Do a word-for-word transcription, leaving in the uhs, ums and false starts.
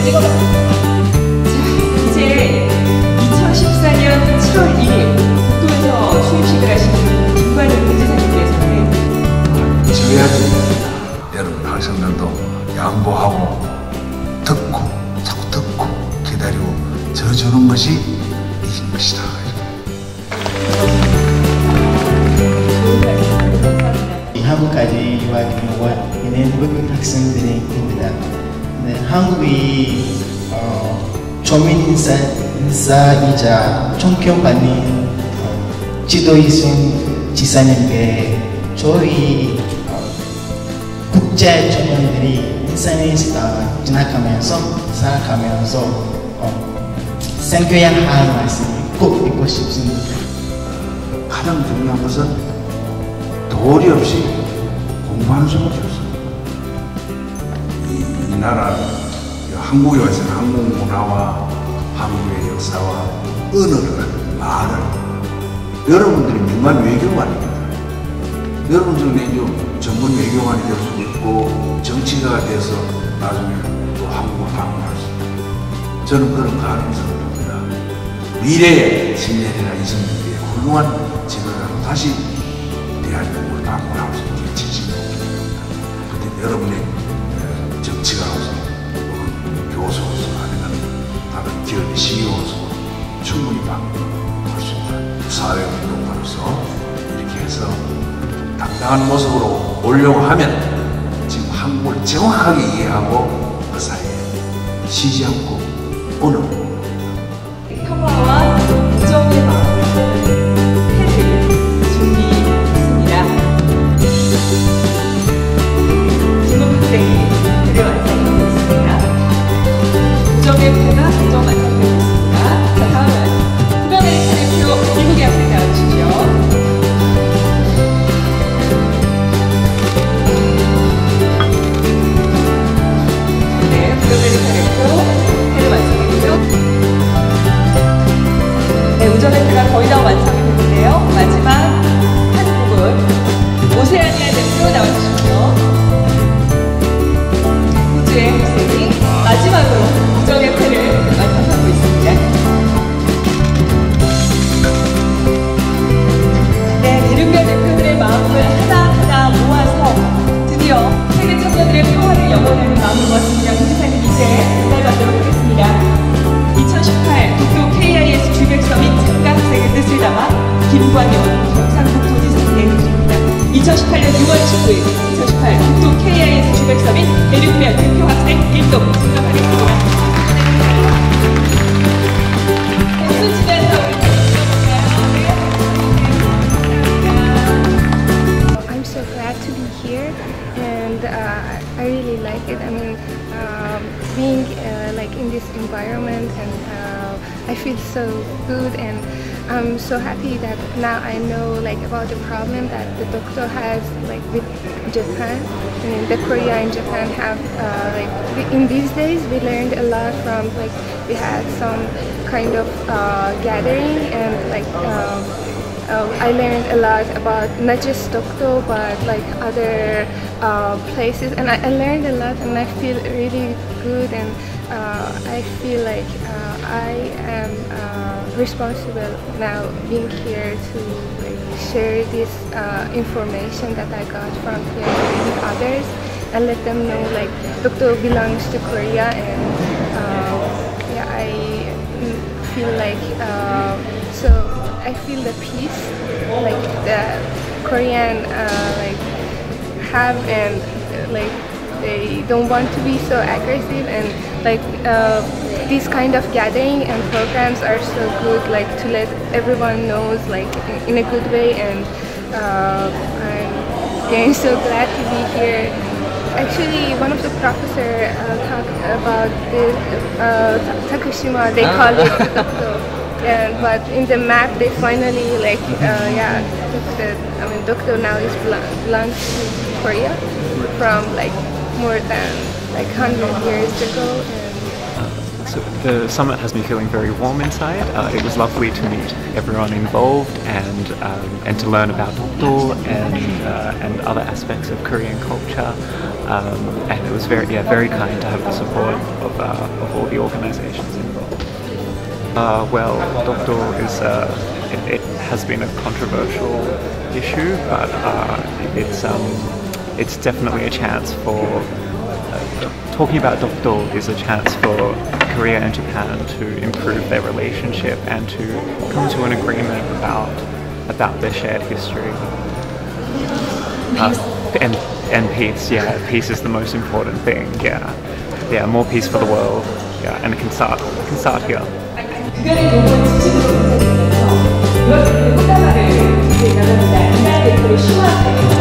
이제 이천십사 년 칠월 일일 독도에서 취임식을 하시는 김관영 부지사님께서는 저야지 여러분 학생들도 양보하고 듣고 자꾸 듣고 기다리고 져주는 것이 이긴 것이다. 한국까지 유학 와 있는 모든 학생들입니다. 네, 한국이 어, 조민인사 인사이자 존경받는 어, 지도이신 지사님께 저희 어, 국제 청년들이 인생을 어, 지나가면서 살아가면서 어, 생겨야 할 말씀을 꼭 읽고 싶습니다. 가장 중요한 것은 도리 없이 공부하는 수밖에 없습니다. 이, 이 나라, 한국에 와서는 한국 문화와 한국의 역사와 언어를, 말을 여러분들이 민간 외교관입니다. 여러분들은 내년 전문 외교관이 될 수도 있고 정치가가 돼서 나중에 또 한국을 방문할 수 있고 저는 그런 가능성을 봅니다. 미래의 십 년이나 이십 년 뒤에 훌륭한 지도자로 다시 대한민국을 방문하고 싶은 진심입니다. 그런데 여러분의 정치가로서 혹은 교수로서 아니면 다른 기업의 씨이오로서 충분히 방문할 수 있다. 사회운동가로서 이렇게 해서 당당한 모습으로 오려고 하면 지금 한국을 정확하게 이해하고 그 사이에 쉬지 않고 오늘 평화와 우정의 마음을 해를 준비했습니다. 지금 학생이 배를 완성하고 있습니다. 우정의 배가 우정 완성되고 있습니다. 자, 다음은 북아메리카 대표 미국의 학생 나와주시죠. 네, 북아메리카 대표 배를 완성했고요. 네, 우정의배가 거의 다 완성이 됐는데요. 마지막 한 부분 오세아니아 대표 나와주시죠. 호주의 학생이 마지막으로 우정의배를 완성하고 있습니다. 네, 대륙별 대표들의 마음을 하나하나 모아서 드디어 세계 청년들의 평화를 영원하는 마음을 모았습니다. 부지사님 이제 전달받도록 하겠습니다. 이천십팔 도쿄 케이아이에스 주백 서밋 참가 학생의 뜻을 담아 김관영 경상북도지사님께 드립니다. 이천십팔 년 유월 십구일 이천십팔 도쿄 케이아이에스 주백 서밋 대륙별 대표 학생 일동 진행하겠습니다. 박수 치면서 우리 I'm so glad to be here, and uh, I really like it. I mean, um, being uh, like in this environment, and uh, I feel so good, and I'm so happy that now I know like about the problem that the doctor has like with Japan. I mean, the Korea and Japan have uh, like in these days we learned a lot from like we had some kind of uh, gathering, and like um, uh, I learned a lot about not just Dokdo but like other uh, places, and I, I learned a lot, and I feel really good, and uh, I feel like uh, I am uh, responsible now being here to like share this uh, information that I got from here with others, and let them know like Dokdo belongs to Korea, and uh, yeah, I feel like uh, so I feel the peace like the Korean uh, like have, and uh, like they don't want to be so aggressive, and like uh, these kind of gathering and programs are so good, like to let everyone knows like in, in a good way, and uh, I'm getting so glad to be here. Actually, one of the professor uh, talked about this uh, Takushima. They call it Dokdo. Yeah, but in the map they finally like uh, yeah took the, I mean Dokdo now is belongs to Korea from like more than like one hundred years ago. And so the summit has me feeling very warm inside. Uh, it was lovely to meet everyone involved, and um, and to learn about Dokdo and uh, and other aspects of Korean culture. Um, and it was very, yeah, very kind to have the support of, uh, of all the organizations involved. Uh, well, Dokdo is, uh, it, it has been a controversial issue, but uh, it's, um, it's definitely a chance for, uh, talking about Dokdo is a chance for Korea and Japan to improve their relationship and to come to an agreement about, about their shared history. Uh, and and peace, yeah, peace is the most important thing, yeah, yeah, more peace for the world, yeah, and it can start, it can start here. 그간의 노력을 지식으로 인사드리면서 유럽 대표 꽃다발을 기대해 나갑니다. 이날 대표의 심화